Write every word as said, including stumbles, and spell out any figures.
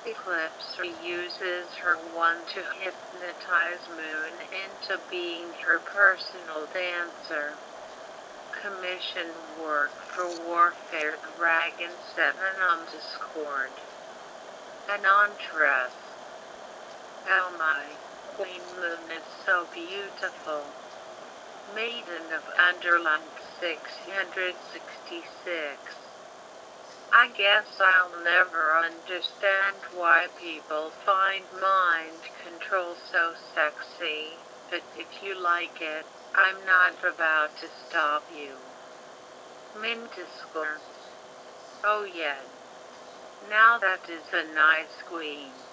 Eclipse uses her wand to hypnotize Moon into being her personal dancer. Commission work for Warfare Dragon seven on Discord. An entrance. Oh my, Queen Moon is so beautiful. Maiden of Underland six hundred sixty-six. I guess I'll never understand why people find mind control so sexy, but if you like it, I'm not about to stop you. Mintiscore. Oh yeah. Now that is a nice queen.